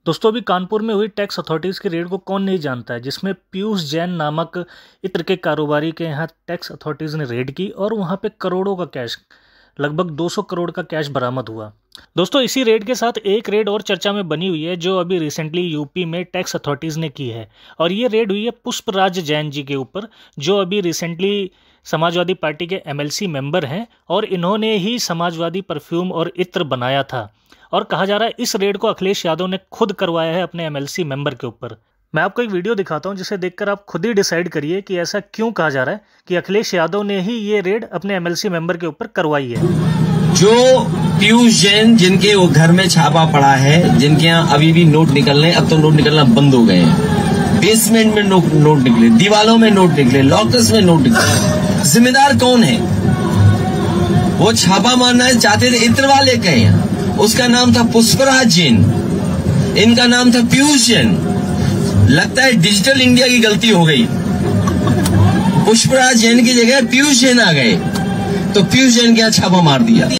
दोस्तों अभी कानपुर में हुई टैक्स अथॉरिटीज़ की रेड को कौन नहीं जानता है, जिसमें पीयूष जैन नामक इत्र के कारोबारी के यहाँ टैक्स अथॉरिटीज़ ने रेड की और वहाँ पे करोड़ों का कैश, लगभग 200 करोड़ का कैश बरामद हुआ। दोस्तों इसी रेड के साथ एक रेड और चर्चा में बनी हुई है जो अभी रिसेंटली यूपी में टैक्स अथॉरिटीज़ ने की है, और ये रेड हुई है पुष्पराज जैन जी के ऊपर, जो अभी रिसेंटली समाजवादी पार्टी के MLC मेंबर हैं और इन्होंने ही समाजवादी परफ्यूम और इत्र बनाया था। और कहा जा रहा है इस रेड को अखिलेश यादव ने खुद करवाया है अपने MLC मेंबर के ऊपर। मैं आपको एक वीडियो दिखाता हूं जिसे देखकर आप खुद ही डिसाइड करिए कि ऐसा क्यों कहा जा रहा है कि अखिलेश यादव ने ही ये रेड अपने MLC मेंबर के ऊपर करवाई है। जो पीयूष जैन जिनके वो घर में छापा पड़ा है, जिनके यहाँ अभी भी नोट निकल रहे हैं, अब तो नोट निकलना बंद हो गए हैं। बेसमेंट में नोट निकले, दीवालों में नोट निकले, लॉकर्स में नोट निकले। जिम्मेदार कौन है? वो छापा मारना चाहते थे इत्र वाले के यहाँ, उसका नाम था पुष्पराज जैन, इनका नाम था पीयूष जैन। लगता है डिजिटल इंडिया की गलती हो गई, पुष्पराज जैन की जगह पीयूष जैन आ गए, तो पीयूष जैन के यहाँ छापा मार दिया।